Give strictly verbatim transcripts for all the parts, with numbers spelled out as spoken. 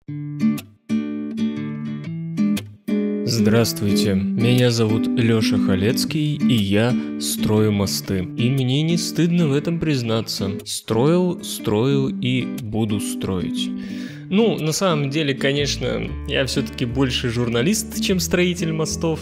Здравствуйте, меня зовут Лёша Халецкий, и я строю мосты. И мне не стыдно в этом признаться. Строил, строил и буду строить. Ну, на самом деле, конечно, я все-таки больше журналист, чем строитель мостов,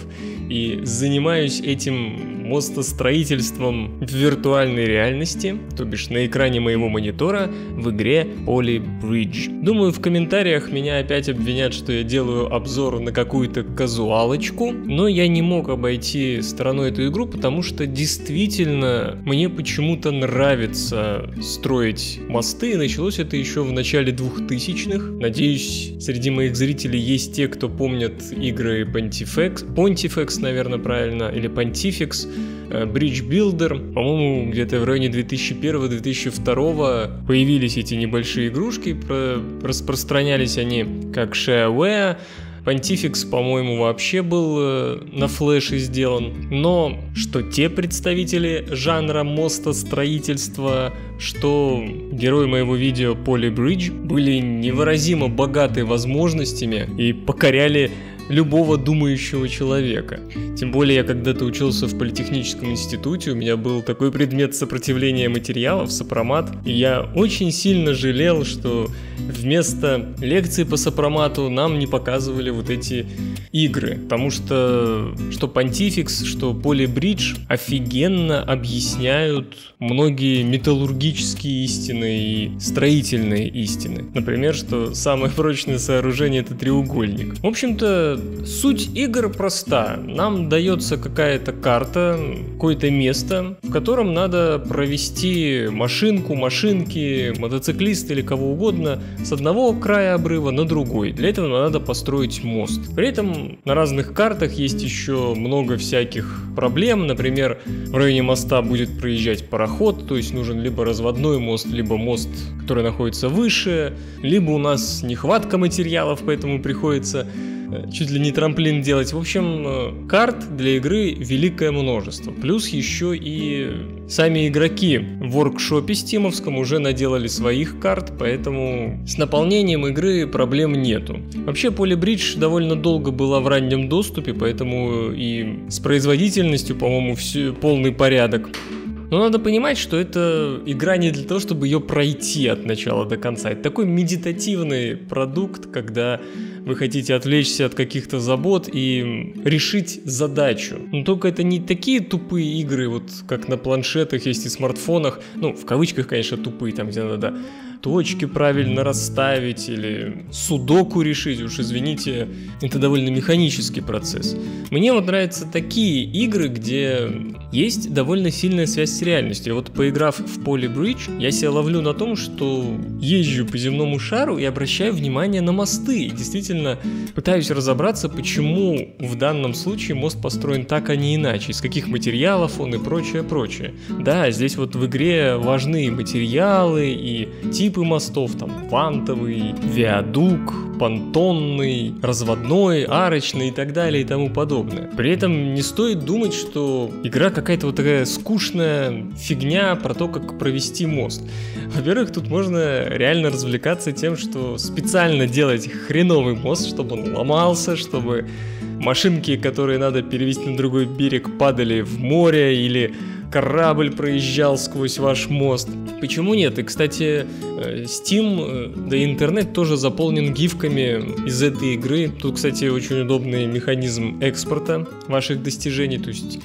и занимаюсь этим мостостроительством в виртуальной реальности, то бишь на экране моего монитора в игре Poly Bridge. Думаю, в комментариях меня опять обвинят, что я делаю обзор на какую-то казуалочку, но я не мог обойти стороной эту игру, потому что действительно мне почему-то нравится строить мосты, и началось это еще в начале двухтысячных. Надеюсь, среди моих зрителей есть те, кто помнят игры Pontifex, Pontifex, наверное, правильно, или Pontifex, Bridge Builder. По-моему, где-то в районе две тысячи первого — две тысячи второго появились эти небольшие игрушки, про... распространялись они как shareware. Pontifex, по-моему, вообще был э, на флеше сделан, но что те представители жанра мостостроительства, что герои моего видео Poly Bridge были невыразимо богаты возможностями и покоряли любого думающего человека. Тем более я когда-то учился в политехническом институте, у меня был такой предмет сопротивления материалов, сопромат, и я очень сильно жалел, что вместо лекций по сопромату нам не показывали вот эти игры, потому что что Pontifex, что Poly Bridge офигенно объясняют многие металлургические истины и строительные истины. Например, что самое прочное сооружение — это треугольник. В общем-то, суть игр проста. Нам дается какая-то карта, какое-то место, в котором надо провести машинку, машинки, мотоциклист или кого угодно с одного края обрыва на другой. Для этого надо построить мост. При этом на разных картах есть еще много всяких проблем. Например, в районе моста будет проезжать пароход, то есть нужен либо разводной мост, либо мост, который находится выше, либо у нас нехватка материалов, поэтому приходится чуть ли не трамплин делать. В общем, карт для игры великое множество. Плюс еще и сами игроки в воркшопе стимовском уже наделали своих карт, поэтому с наполнением игры проблем нету. Вообще, Poly Bridge довольно долго была в раннем доступе, поэтому и с производительностью, по-моему, все полный порядок. Но надо понимать, что это игра не для того, чтобы ее пройти от начала до конца. Это такой медитативный продукт, когда вы хотите отвлечься от каких-то забот и решить задачу. Но только это не такие тупые игры, вот как на планшетах есть и смартфонах. Ну, в кавычках, конечно, тупые, там где надо точки правильно расставить или судоку решить, уж извините, это довольно механический процесс. Мне вот нравятся такие игры, где есть довольно сильная связь с реальностью. Вот поиграв в Poly Bridge, я себя ловлю на том, что езжу по земному шару и обращаю внимание на мосты. И действительно пытаюсь разобраться, почему в данном случае мост построен так, а не иначе, из каких материалов он и прочее, прочее. Да, здесь вот в игре важны материалы и типы мостов, там вантовый, виадук, понтонный, разводной, арочный и так далее и тому подобное. При этом не стоит думать, что игра какая-то вот такая скучная фигня про то, как провести мост. Во-первых, тут можно реально развлекаться тем, что специально делать хреновый мост, чтобы он ломался, чтобы машинки, которые надо перевести на другой берег, падали в море, или корабль проезжал сквозь ваш мост. Почему нет? И, кстати, Steam, да и интернет тоже заполнен гифками из этой игры. Тут, кстати, очень удобный механизм экспорта ваших достижений. То есть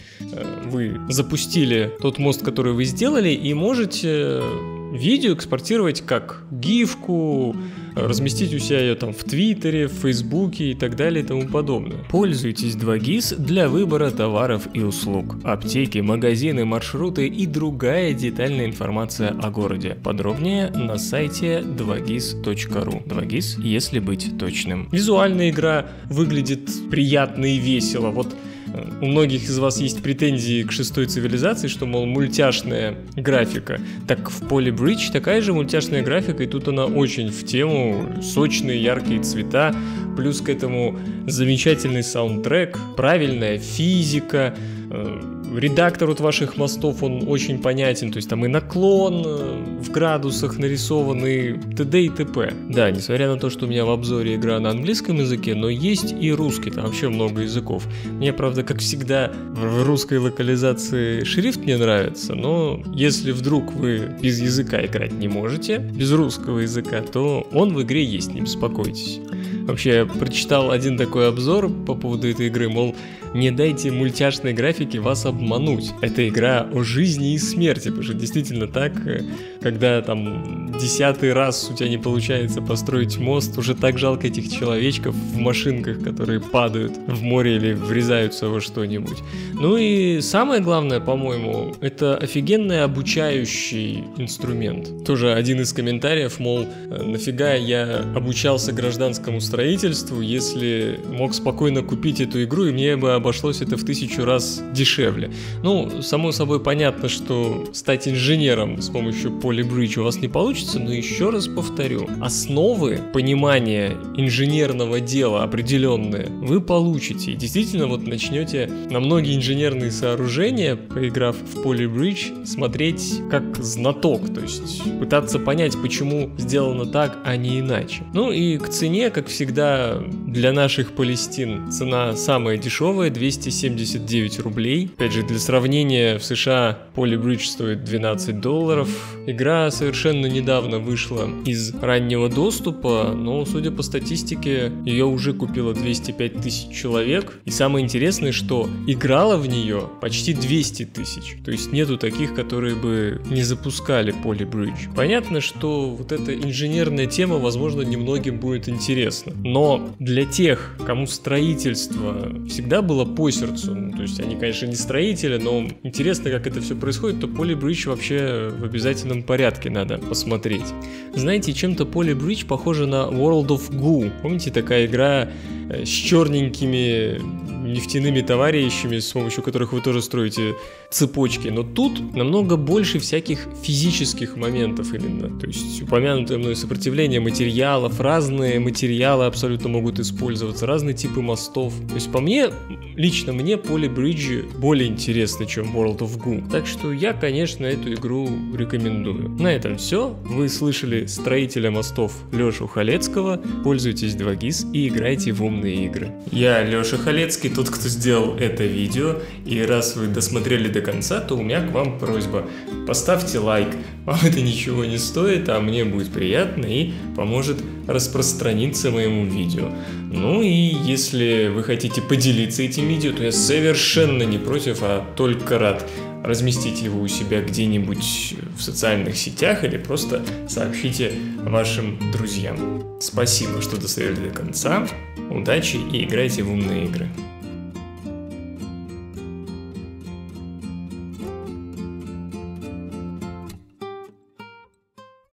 вы запустили тот мост, который вы сделали, и можете видео экспортировать как гифку, разместить у себя ее там в Твиттере, в Фейсбуке и так далее и тому подобное. Пользуйтесь два гис для выбора товаров и услуг. Аптеки, магазины, маршруты и другая детальная информация о городе. Подробнее на сайте два гис точка ру. два гис, если быть точным. Визуальная игра выглядит приятно и весело. Вот у многих из вас есть претензии к шестой цивилизации, что, мол, мультяшная графика. Так в Poly Bridge такая же мультяшная графика, и тут она очень в тему, сочные, яркие цвета, плюс к этому замечательный саундтрек, правильная физика, редактор от ваших мостов, он очень понятен, то есть там и наклон в градусах нарисован, и т.д. и т.п. Да, несмотря на то, что у меня в обзоре игра на английском языке, но есть и русский, там вообще много языков. Мне, правда, как всегда, в русской локализации шрифт не нравится, но если вдруг вы без языка играть не можете, без русского языка, то он в игре есть, не беспокойтесь. Вообще, я прочитал один такой обзор по поводу этой игры, мол, не дайте мультяшной графике вас обмануть. Это игра о жизни и смерти, потому что действительно так, когда там десятый раз у тебя не получается построить мост, уже так жалко этих человечков в машинках, которые падают в море или врезаются во что-нибудь. Ну и самое главное, по-моему, это офигенный обучающий инструмент. Тоже один из комментариев, мол, нафига я обучался гражданскому строительству, если мог спокойно купить эту игру, и мне бы обошлось это в тысячу раз дешевле. Ну, само собой понятно, что стать инженером с помощью Polybridge у вас не получится, но еще раз повторю, основы понимания инженерного дела определенные вы получите. И действительно вот начнете на многие инженерные сооружения, поиграв в Polybridge, смотреть как знаток, то есть пытаться понять, почему сделано так, а не иначе. Ну и к цене, как всегда, для наших Палестин цена самая дешевая, двести семьдесят девять рублей. Опять же, для сравнения, в США Polybridge стоит двенадцать долларов. Игра совершенно недавно вышла из раннего доступа, но, судя по статистике, ее уже купило двести пять тысяч человек. И самое интересное, что играло в нее почти двести тысяч. То есть нету таких, которые бы не запускали Polybridge. Понятно, что вот эта инженерная тема, возможно, немногим будет интересна. Но для тех, кому строительство всегда было по сердцу, ну, то есть они, конечно, не строители, но интересно, как это все происходит, то Polybridge вообще в обязательном порядке надо посмотреть. Знаете, чем-то Polybridge похоже на World of Goo. Помните, такая игра с черненькими нефтяными товарищами, с помощью которых вы тоже строите цепочки, но тут намного больше всяких физических моментов именно, то есть упомянутое мной сопротивление материалов, разные материалы абсолютно могут использоваться, разные типы мостов, то есть по мне, лично мне Polybridge более интересно, чем World of Goo, так что я, конечно, эту игру рекомендую. На этом все, вы слышали строителя мостов Лешу Халецкого, пользуйтесь два гис и играйте в умные игры. Я Леша Халецкий, тот, кто сделал это видео, и раз вы досмотрели до конца, то у меня к вам просьба: поставьте лайк, вам это ничего не стоит, а мне будет приятно и поможет распространиться моему видео. Ну и если вы хотите поделиться этим видео, то я совершенно не против, а только рад разместить его у себя где-нибудь в социальных сетях или просто сообщите вашим друзьям. Спасибо, что досмотрели до конца. Удачи и играйте в умные игры.